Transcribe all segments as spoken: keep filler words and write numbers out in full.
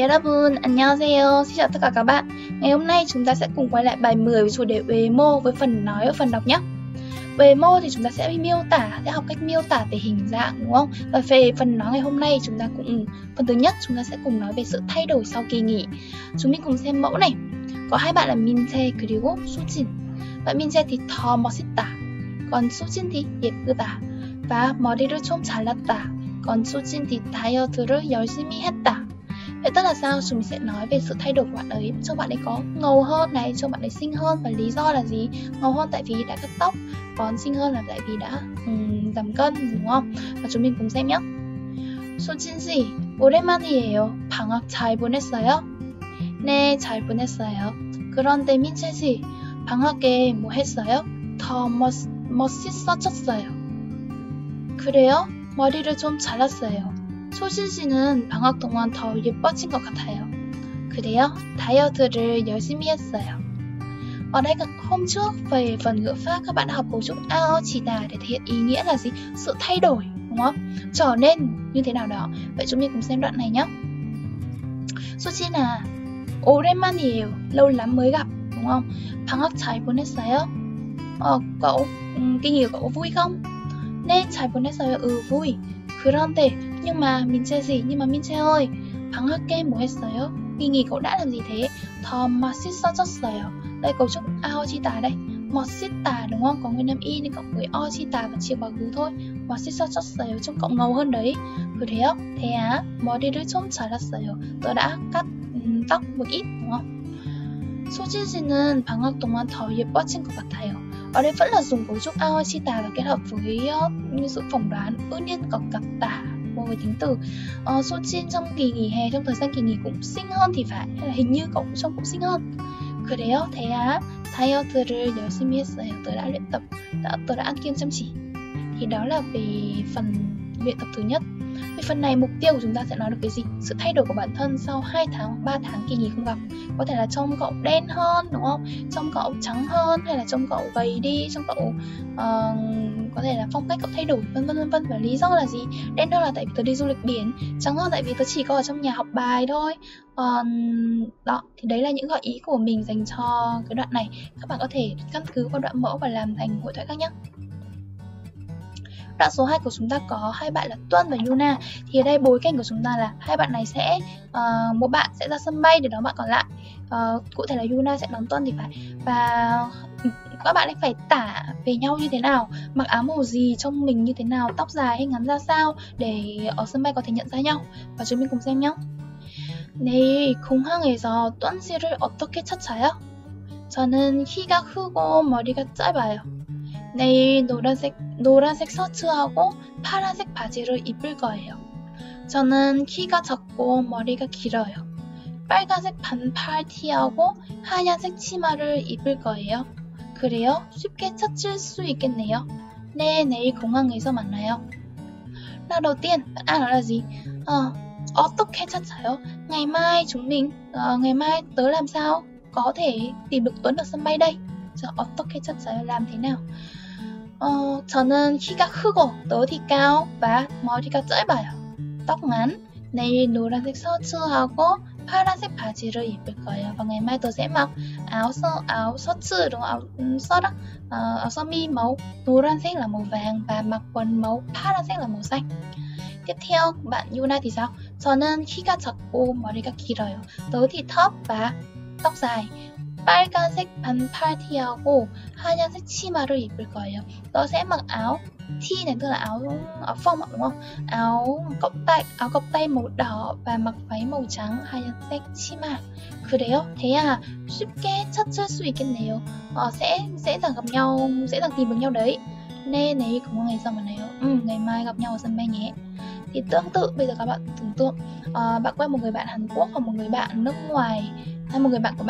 여러분, 안녕하세요. Xin chào tất cả các bạn. Ngày hôm nay chúng ta sẽ cùng quay lại bài mười với chủ đề 외모 với phần nói và phần đọc nhé. Về mô thì chúng ta sẽ miêu tả, sẽ học cách miêu tả về hình dạng, đúng không? Và về phần nói ngày hôm nay chúng ta cũng phần thứ nhất chúng ta sẽ cùng nói về sự thay đổi sau kỳ nghỉ. Chúng mình cùng xem mẫu này. Có hai bạn là 민채 그리고 수진. Bạn 민채 thì 더 멋있다. còn 수진 thì 예쁘다. và 머리를 좀 잘랐다. còn 수진 thì 다이어트를 열심히 했다. Vậy tức là sao? Chúng mình sẽ nói về sự thay đổi của bạn ấy. Cho bạn ấy có ngầu hơn này, cho bạn ấy xinh hơn. Và lý do là gì? Ngầu hơn tại vì đã cắt tóc, còn xinh hơn là tại vì đã um, giảm cân, đúng không? Và chúng mình cùng xem nhé. 수진 씨, 오랜만이에요. 방학 잘 보냈어요? 네, 잘 보냈어요. 그런데 민채 씨, 방학에 뭐 했어요? 더 멋, 멋있어졌어요. 그래요? 머리를 좀 잘랐어요. 소진 씨는 방학 동안 더 예뻐진 것 같아요. 그래요? 다이어트를 열심히 했어요. Ở đây các hôm trước về phần ngữ pháp các bạn đã học cấu trúc ao chỉ tả để thể hiện ý nghĩa là gì? Sự thay đổi, đúng không? Trở nên như thế nào đó. Vậy chúng mình cùng xem đoạn này nhé. 소진 à, 오랜만이에요. Lâu lắm mới gặp, đúng không? 방학 잘 보냈어요? Ờ, cậu, um, kỳ nghỉ của cậu vui không? 네, 잘 보냈어요. Ừ, vui. 그런데, nhưng mà 민채 gì? Nhưng mà 민채 ơi, 방학에 뭐 했어요? Kỳ nghỉ cậu đã làm gì thế? 더 멋있어졌어요. Đây cấu trúc ao chi tả đây. 멋있다, đúng không? Có nguyên âm y nên cậu gửi o chi tả và chia quá khứ thôi. 멋있어졌어요, trông cậu ngầu hơn đấy. 그래요? Thế á? 머리를 좀 잘랐어요. Tôi đã cắt um, tóc một ít, đúng không? 소진 씨는 방학 동안 더 예뻐진 것 같아요. Ở đây vẫn là dùng cấu trúc ao chi tả và kết hợp với uh, sự phỏng đoán ư nhiên có cặp tả với tính từ. uh, Sojin trong kỳ nghỉ hè, trong thời gian kỳ nghỉ cũng xinh hơn thì phải, hay là hình như cậu trông cũng xinh hơn. 그래요? thế á? 다이어트를 열심히 했어요. Tôi đã luyện tập, đã, tôi đã ăn kiêng chăm chỉ. Thì đó là về phần luyện tập thứ nhất. Về phần này mục tiêu của chúng ta sẽ nói được cái gì? Sự thay đổi của bản thân sau hai tháng, ba tháng kỳ nghỉ không gặp. Có thể là trông cậu đen hơn, đúng không? Trông cậu trắng hơn, hay là trông cậu gầy đi, trông cậu uh, có thể là phong cách cậu thay đổi, vân vân vân vân. Và lý do là gì? Đen hơn là tại vì tớ đi du lịch biển, trắng hơn tại vì tớ chỉ có ở trong nhà học bài thôi. uh, Đó, thì đấy là những gợi ý của mình dành cho cái đoạn này. Các bạn có thể căn cứ vào đoạn mẫu và làm thành hội thoại khác nhé. Đoạn số hai của chúng ta có hai bạn là Tuân và Yuna. Thì ở đây bối cảnh của chúng ta là hai bạn này sẽ uh, một bạn sẽ ra sân bay để đón bạn còn lại. uh, Cụ thể là Yuna sẽ đón Tuân thì phải. Và các bạn ấy phải tả về nhau như thế nào, mặc áo màu gì, trông mình như thế nào, tóc dài hay ngắn ra sao, để ở sân bay có thể nhận ra nhau. Và chúng mình cùng xem nhé. 내일 공항에서 뚜ân 씨를 어떻게 찾아요? 저는 키가 크고 머리가 짧아요. 내일 노란색, 노란색 셔츠하고 파란색 바지를 입을 거예요. 저는 키가 작고 머리가 길어요. 빨간색 반팔 티하고 하얀색 치마를 입을 거예요. 그래요? 쉽게 찾을 수 있겠네요. 네, 내일 공항에서 만나요. Nào đầu tiên, bạn A nói là gì? Ờ, 어떻게 찾아요? Ngày mai chúng mình, uh, ngày mai tớ làm sao có thể tìm được Tuấn ở sân bay đây? Giờ 어떻게 찾아요? Làm thế nào? 어, 저는 키가 크고, tớ thì cao và 머리가 짧아요. Tóc ngắn. 내일 노란색 셔츠하고 파란색 바지를 입을 거예요. Và ngày mai tớ sẽ mặc áo sơ, áo 셔츠, đúng không? Áo um, sơ đó, uh, áo sơ mi màu 노란색 là màu vàng và mặc quần màu 파란색 là màu xanh. Tiếp theo bạn Yuna thì sao? 저는 키가 작고 머리가 길어요. Tớ thì thấp và tóc dài. 빨간색 반팔 티하고 하얀색 치마를 입을 거예요. Tớ sẽ mặc áo T này, tức là áo áo phông, đúng không? Áo cộc tay, áo cộc tay màu đỏ và mặc váy màu trắng, 하얀색 치마. 그래요? thế à? 쉽게 찾을 수 있겠네요. Ờ, sẽ dễ dàng gặp nhau, dễ dàng tìm được nhau đấy. 네, 내일 공항에서 만나요. Ừ, ngày mai gặp nhau ở sân bay nhé. Thì tương tự bây giờ các bạn tưởng tượng uh, bạn quen một người bạn Hàn Quốc hoặc một người bạn nước ngoài, hay một người bạn của bạn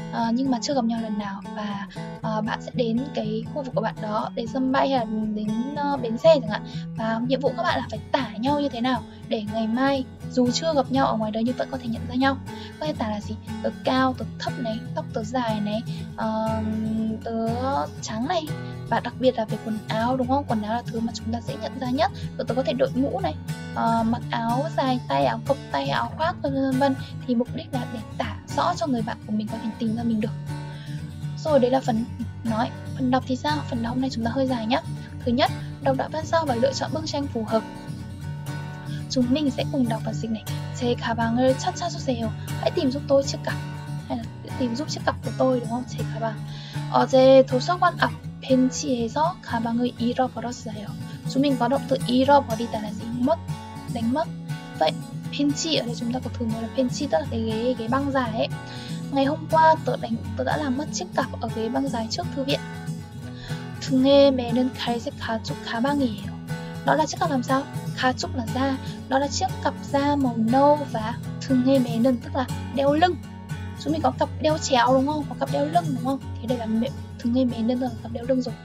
uh, nhưng mà chưa gặp nhau lần nào, và uh, bạn sẽ đến cái khu vực của bạn đó, đến sân bay hay là đến uh, bến xe chẳng hạn, và nhiệm vụ các bạn là phải tả nhau như thế nào để ngày mai dù chưa gặp nhau ở ngoài đời nhưng vẫn có thể nhận ra nhau. Có thể tả là gì? Tớ cao, tớ thấp này, tóc tớ dài này, uh, tớ trắng này, và đặc biệt là về quần áo, đúng không? Quần áo là thứ mà chúng ta dễ nhận ra nhất. Tớ, tớ có thể đội mũ này, uh, mặc áo dài tay, áo cộc tay, áo khoác, vân vân. Thì mục đích là để tả rõ cho người bạn của mình có thể tìm ra mình được. Rồi, đấy là phần nói. Phần đọc thì sao? Phần đọc hôm nay chúng ta hơi dài nhé. Thứ nhất, đọc đoạn văn sau và lựa chọn bức tranh phù hợp. Chúng mình sẽ cùng đọc và dịch này. 제 가방을 찾아주세요. Hãy tìm giúp tôi chiếc cặp, hay là tìm giúp chiếc cặp của tôi, đúng không? 제 가방. 어제 도서관 앞 벤치에서 가방을 잃어버렸어요. Chúng mình có động từ 잃어버리다 là gì? Mất, đánh mất. Vậy 벤치 ở đây chúng ta có từ mới là 벤치, tức là cái ghế ghế băng dài ấy. Ngày hôm qua tớ đánh tớ đã làm mất chiếc cặp ở ghế băng dài trước thư viện. 등에 매는 갈색 가죽 가방이에요. Đó là chiếc cặp làm sao? 가죽 là da, đó là chiếc cặp da màu nâu, và 등에 매는 tức là đeo lưng. Chúng mình có cặp đeo chéo đúng không? Có cặp đeo lưng đúng không? Thì đây là 등에 매는 là cặp đeo lưng rồi.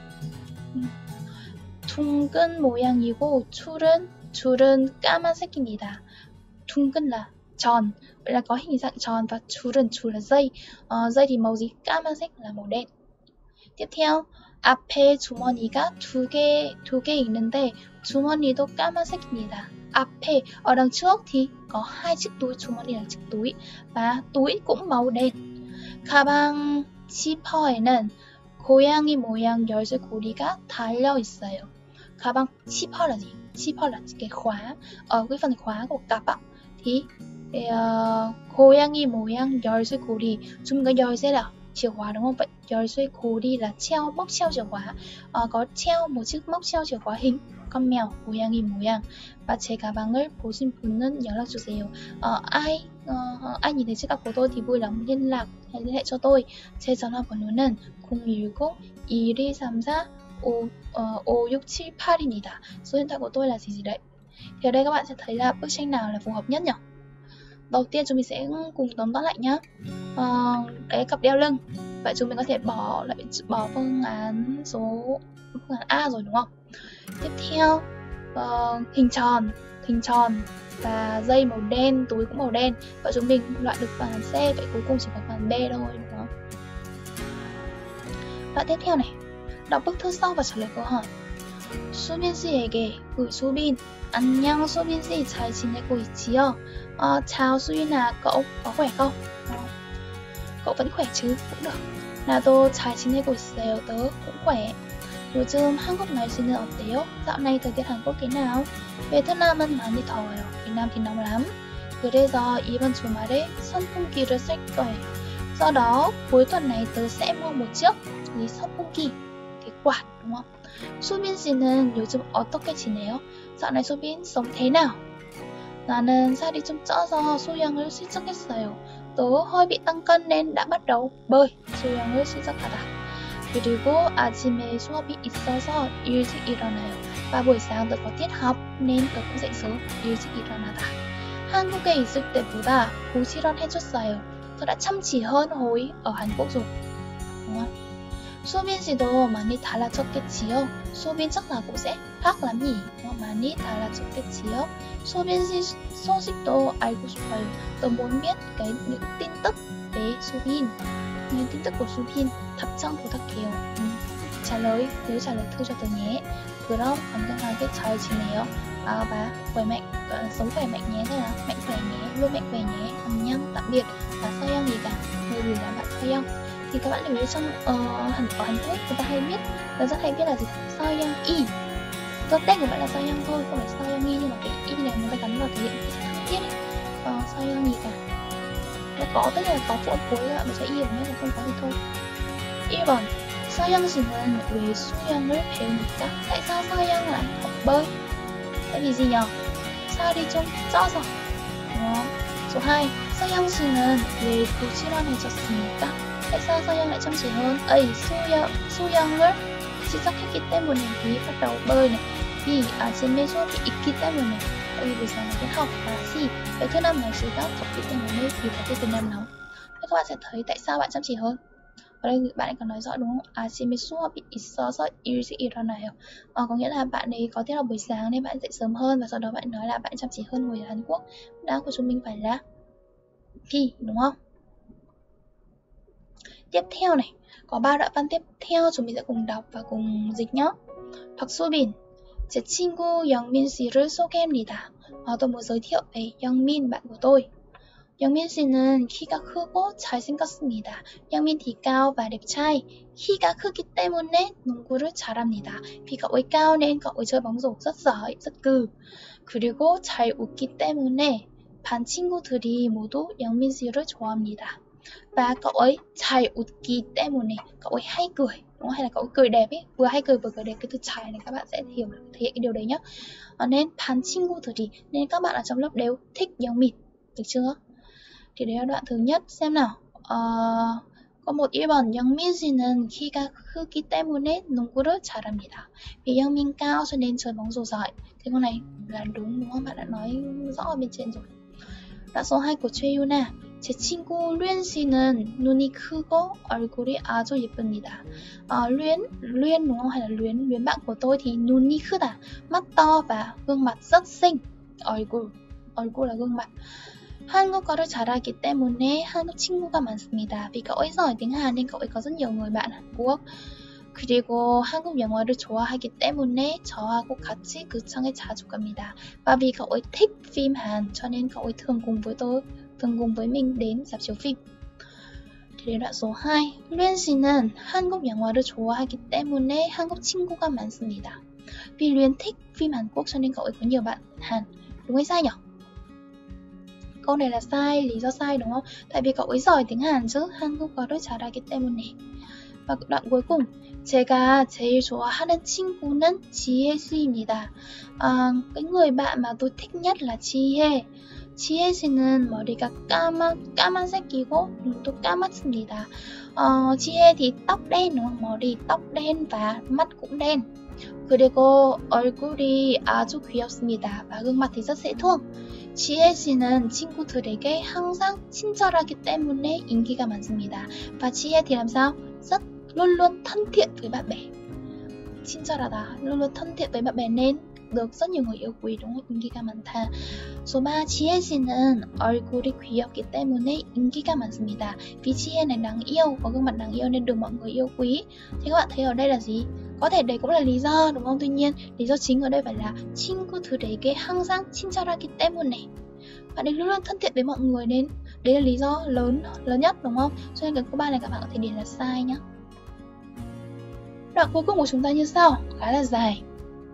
둥근 모양이고 줄은 줄은 까만색입니다. 둥근 là tròn, vậy là có hình dạng tròn, và 줄은 줄 là dây. Ờ, dây thì màu gì? 까만색 là màu đen. tiếp theo, 앞에 주머니가 두 개, 두 개 있는데 주머니도 까만색입니다. 앞에 ở đằng trước thì có hai chiếc túi, 주머니 là chiếc túi, và túi cũng màu đen. 가방 지퍼에는 고양이 모양 열쇠 고리가 달려 있어요. 가방 지퍼 là gì? 지퍼 là cái khóa. Ở cái phần khóa của cặp á, thì uh, 고양이 모양 열쇠 고리, chúng cái 열쇠 là chìa khóa đúng không? Vậy 열쇠 고리 là treo, móc treo chìa khóa. Uh, có treo một chiếc móc treo chìa khóa hình con mèo, 고양이 모양. Và 제 가방을 보신 분은 연락 주세요. Uh, ai uh, ai nhìn thấy chiếc cặp của tôi thì vui lòng liên lạc hay liên hệ cho tôi. 제 전화번호는 공일공 일이삼사 오육칠팔입니다. Số điện thoại của tôi là gì gì đấy. Thì ở đây các bạn sẽ thấy là bức tranh nào là phù hợp nhất nhỉ? Đầu tiên chúng mình sẽ cùng tóm tắt lại nhá. Uh, đấy, cặp đeo lưng. Vậy chúng mình có thể bỏ lại bỏ phương án số phương án A rồi đúng không? Tiếp theo, uh, hình tròn, hình tròn và dây màu đen, túi cũng màu đen. Vậy chúng mình loại được phương án C, vậy cuối cùng chỉ có phương án B thôi đúng không? Đoạn tiếp theo này, đọc bức thư sau và trả lời câu hỏi. 수빈 씨에게 gửi 수빈. 안녕 수빈 씨, 잘 지내고 있지요? Ờ, chào 수빈아, cậu có khỏe không? Ờ, cậu vẫn khỏe chứ? Cũng được. 나도 잘 지내고 있어요. Tớ cũng khỏe. 요즘 한국 날씨는 어때요? Dạo này thời tiết Hàn Quốc thế nào? 베트남은 많이 더워요. Việt Nam thì nóng lắm. 그래서 이번 주말에 선풍기를 쓸 거예요. Do đó, cuối tuần này tớ sẽ mua một chiếc 이 선풍기, cái quạt đúng không? 수빈 씨는 요즘 어떻게 지내요? Dạo này 수빈 sống thế nào? 나는 살이 좀 쪄서 수영을 시작했어요. Tớ hơi bị tăng cân nên đã bắt đầu bơi. 수영을 시작하다. 그리고 아침에 수업이 있어서 일찍 일어나요. Và buổi sáng tớ có tiết học nên tớ cũng dậy sớm. 일찍 일어나다. 한국에 있을 때보다 부지런해졌어요. Tớ đã chăm chỉ hơn hồi ở Hàn Quốc rồi. Đúng không? 수빈 씨도 많이 달라졌겠지요? 수빈 chắc là cũng sẽ khác lắm nhỉ? 많이 달라졌겠지요? 수빈 씨 소식도 알고 싶어요. Tớ muốn biết cái những tin tức về 수빈, những tin tức của 수빈. 답장 부탁해요. Ừ. Trả lời, nhớ trả lời thư cho tớ nhé. 그럼 건강하게 잘 지내요. À, và khỏe mạnh, gọi là sống khỏe mạnh nhé, thế là mạnh khỏe nhé, luôn mạnh khỏe nhé. 안녕, tạm biệt. Và 서영이가, người gửi là bạn 서영. Thì các bạn lưu ý trong uh, Hàn, ở Hàn Quốc người ta hay biết, người rất hay biết là gì? 서영이. Do tên của bạn là 서영 thôi, không phải 서영이, nhưng mà cái y này người ta gắn vào thể hiện cái thăng tiết ấy. Uh, 서영이가. Nó có, tức là có phụ âm cuối các bạn mới sẽ y vào nhé, còn không có thì thôi. 일 번. 서영 씨는 왜 수영을 배웁니까? Tại sao 서영 lại học bơi? Tại vì gì nhờ? 살이 좀 쪄서. Đúng không? Số hai. 서영 씨는 왜 부지런해졌습니까? Tại sao 서영 lại chăm chỉ hơn? A. 수영, 수영을 시작했기 때문에 vì bắt đầu bơi này. B. 아침에 수업이 있기 때문에 tại vì buổi sáng là tiết học. Và C. 베트남 날씨가 덥기 때문에 vì thời tiết Việt Nam nóng. Thế các bạn sẽ thấy tại sao bạn chăm chỉ hơn. Ở đây bạn ấy còn nói rõ đúng không? 아침에 수업이 있어서 일찍 일어나요. Ờ, có nghĩa là bạn ấy có tiết học buổi sáng nên bạn dậy sớm hơn, và sau đó bạn nói là bạn chăm chỉ hơn người ở Hàn Quốc. Đáp của chúng mình phải là B, đúng không? Tiếp theo này, có ba đoạn văn tiếp theo chúng mình sẽ cùng đọc và cùng dịch nhé. 박수빈, 제 친구 영민 씨를 소개합니다. Ờ, tôi muốn giới thiệu về 영민, bạn của tôi. 영민 씨는 키가 크고 잘생겼습니다. 영민 thì cao và đẹp trai. 키가 크기 때문에 농구를 잘합니다. Vì cậu ấy cao nên cậu ấy chơi bóng rổ rất giỏi, rất cừ. 그리고 잘 웃기 때문에 반 친구들이 모두 영민 씨를 좋아합니다. Và cậu ấy 잘 웃기 때문에, cậu ấy hay cười, đúng không? Hay là cậu ấy cười đẹp ấy, vừa hay cười vừa cười đẹp. Cái từ 잘 này các bạn sẽ hiểu thể hiện cái điều đấy nhé. À, nên 반 친구들이, nên các bạn ở trong lớp đều thích 영민, được chưa? Thì đấy là đoạn thứ nhất. Xem nào. Ờ, có một 일 번 영민 씨는 키가 크기 때문에 농구를 잘합니다. Vì 영민 cao cho nên chơi bóng rổ giỏi. Cái câu này là đúng, đúng không? Bạn đã nói rõ ở bên trên rồi. Đoạn số hai của 최유나. 제 친구 류엔 씨는 눈이 크고 얼굴이 아주 예쁩니다. À, Luyến, Luyến đúng không? Hay là Luyến, Luyến bạn của tôi thì 눈이 크다, mắt to và gương mặt rất xinh. 얼굴, 얼굴 là gương mặt. 한국어를 잘하기 때문에 한국 친구가 많습니다. Vì cậu ấy giỏi tiếng Hàn nên cậu ấy có rất nhiều người bạn Hàn Quốc. 그리고 한국 영화를 좋아하기 때문에 저하고 같이 극장에 자주 갑니다. Và vì cậu ấy thích phim Hàn cho nên cậu ấy thường cùng với tôi, thường cùng với mình đến rạp chiếu phim. Thì đến đoạn số hai. 류엔 씨는 한국 영화를 좋아하기 때문에 한국 친구가 많습니다. Vì Luyến thích phim Hàn Quốc cho nên cậu ấy có nhiều bạn Hàn. Đúng hay sai nhỉ? Câu này là sai, lý do sai đúng không? Tại vì cậu ấy giỏi tiếng Hàn chứ. 한국어를 잘하기 때문에. Và đoạn cuối cùng. 제가 제일 좋아하는 친구는 지혜 씨입니다. À, cái người bạn mà tôi thích nhất là 지혜. 지혜 씨는 머리가 까만, 까만색이고 눈도 까맣습니다. Ờ, 지혜 thì tóc đen đúng không? 머리, tóc đen và mắt cũng đen. 그리고 얼굴이 아주 귀엽습니다. Và gương mặt thì rất dễ thương. 지혜 씨는 친구들에게 항상 친절하기 때문에 인기가 많습니다. Và 지혜 thì làm sao? Rất luôn luôn thân thiện với bạn bè. 친절하다, luôn luôn thân thiện với bạn bè nên được rất nhiều người yêu quý, đúng không? 인기가 많다. Số ba. 지혜 씨는 얼굴이 귀엽기 때문에 인기가 많습니다. Vì 지혜 này đáng yêu, có gương mặt đáng yêu nên được mọi người yêu quý. Thế các bạn thấy ở đây là gì? Có thể đây cũng là lý do, đúng không? Tuy nhiên, lý do chính ở đây phải là 친구들에게 항상 친절하기 때문에. Bạn ấy luôn luôn thân thiện với mọi người nên đấy là lý do lớn lớn nhất, đúng không? Cho nên cái câu ba này các bạn có thể điền là sai nhá. Đoạn cuối cùng của chúng ta như sau, khá là dài.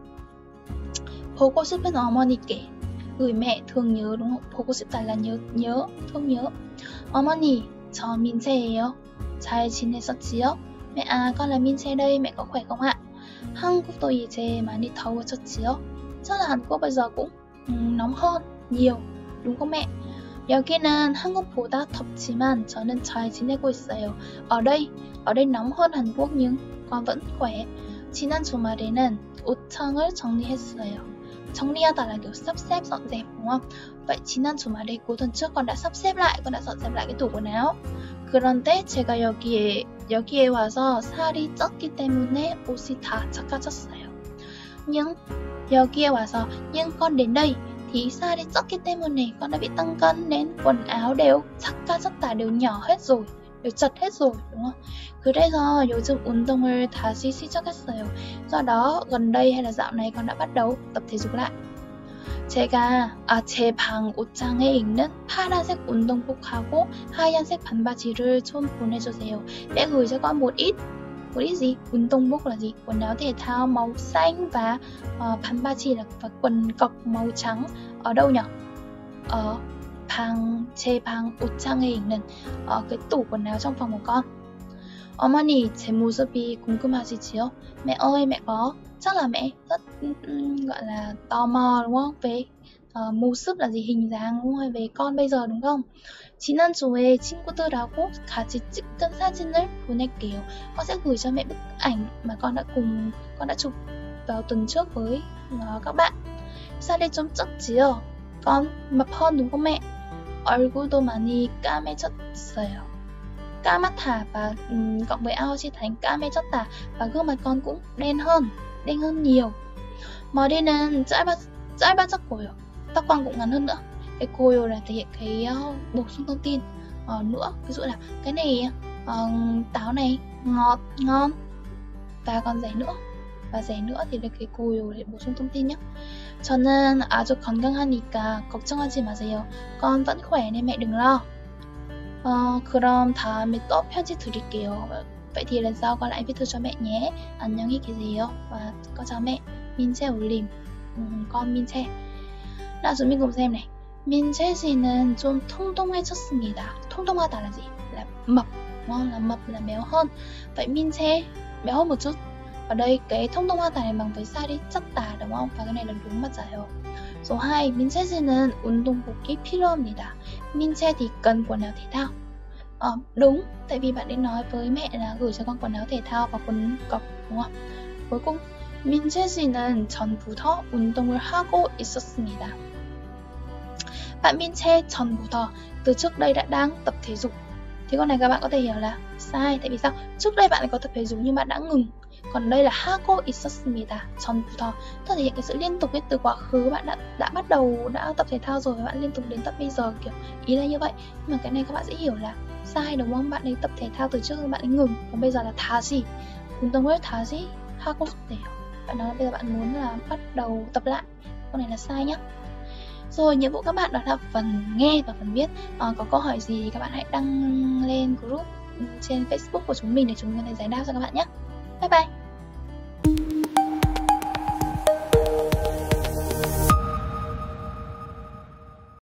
보고 싶은 어머니께, gửi mẹ thương nhớ, đúng không? 보고 싶다 là nhớ, nhớ, thương nhớ. 어머니, 저 민채예요. 잘 지냈었지요? Mẹ à, con là Minche đây, mẹ có khỏe không ạ? 한국도 이제 많이 더워졌지요? Chắc là Hàn Quốc bây giờ cũng um, nóng hơn nhiều, đúng không mẹ? 여기는 한국보다 덥지만 저는 잘 지내고 있어요. Ở đây, ở đây nóng hơn Hàn Quốc nhưng con vẫn khỏe. 지난 주말에는 옷장을 정리했어요. 정리하다 là kiểu sắp xếp, dọn dẹp, đúng không? Vậy 지난 주말에 cuối tuần trước con đã sắp xếp lại, con đã dọn dẹp lại cái tủ quần áo. 그런데 제가 여기에 여기에 와서 살이 쪘기 때문에 옷이 다 작아졌어요. Nhưng 여기에 와서, nhưng con đến đây thì 살이 쪘기 때문에, con đã bị tăng cân nên quần áo đều 작아졌다, đều nhỏ hết rồi, đều chật hết rồi, đúng không? 그래서 요즘 운동을 다시 시작했어요. Do đó gần đây hay là dạo này con đã bắt đầu tập thể dục lại. 제가 아, 제 방 옷장에 있는 파란색 운동복하고 하얀색 반바지를 좀 보내주세요. Mẹ gửi cho con một ít, một ít gì? 운동복 là gì? Quần áo thể thao màu xanh và uh, 반바지 là và quần cộc màu trắng. Ở đâu nhỉ? Ở 방, 제 방 옷장에 있는 ở cái tủ quần áo trong phòng của con. 어머니, 제 모습이 궁금하시지요? Mẹ ơi, mẹ có, chắc là mẹ rất um, gọi là tò mò đúng không? Về uh, 모습 là gì? Hình dáng đúng không? Về con bây giờ đúng không? 지난주에 친구들하고 같이 찍은 사진을 보낼게요. Con sẽ gửi cho mẹ bức ảnh mà con đã cùng con đã chụp vào tuần trước với uh, các bạn. 살이 좀 쪘지요? Con mập hơn đúng không mẹ? 얼굴도 많이 까매졌어요. 까맣다 và um, cộng với 아웃이 thành 까매졌다, và gương mặt con cũng đen hơn, đen hơn nhiều. 머리는 짧아, 짧아졌고요. Tóc con cũng ngắn hơn nữa. Cái 고요 là thể hiện cái uh, bổ sung thông tin uh, nữa. Ví dụ là cái này uh, táo này ngọt, ngon, và còn rẻ nữa. Và rẻ nữa thì là cái 고요 để bổ sung thông tin nhé. 저는 아주 건강하니까 걱정하지 마세요. Con vẫn khỏe nên mẹ đừng lo. 어, 그럼 다음에 또 편지 드릴게요. Vậy thì lần sau con lại viết thư cho mẹ nhé. 안녕히 계세요. Và con chào mẹ. 민채 울림. um, con Minche. Nào chúng mình cùng xem này. 민채 씨는 좀 통통해졌습니다. 통통하다 là gì? Là mập, đúng không? Là mập, là béo hơn. Vậy Minche béo hơn một chút. Ở đây cái 통통하다 này bằng với 살이 쪘다, đúng không? Và cái này là đúng 맞아요. Số hai, 민채 씨는 운동복이 필요합니다. Minche thì cần quần áo thể thao. Ờ, đúng, tại vì bạn ấy nói với mẹ là gửi cho con quần áo thể thao và quần cộc, đúng không? Cuối cùng, 민채 씨는 전부터 운동을 하고 있었습니다. Bạn Minche 전부터 từ trước đây đã đang tập thể dục. Thì con này các bạn có thể hiểu là sai. Tại vì sao? Trước đây bạn ấy có tập thể dục nhưng bạn đã ngừng. Còn đây là 하고 있었습니다. 전부터 thể hiện cái sự liên tục ấy, từ quá khứ bạn đã đã bắt đầu đã tập thể thao rồi và bạn liên tục đến tập bây giờ, kiểu ý là như vậy. Nhưng mà cái này các bạn sẽ hiểu là sai, đúng không? Bạn ấy tập thể thao từ trước rồi bạn ấy ngừng, còn bây giờ là 다시 운동을 다시 하고 싶대요. Bạn nói là bây giờ bạn muốn là bắt đầu tập lại. Con này là sai nhá. Rồi, nhiệm vụ các bạn đó là phần nghe và phần viết. À, có câu hỏi gì thì các bạn hãy đăng lên group trên Facebook của chúng mình để chúng mình có thể giải đáp cho các bạn nhé. Bye bye.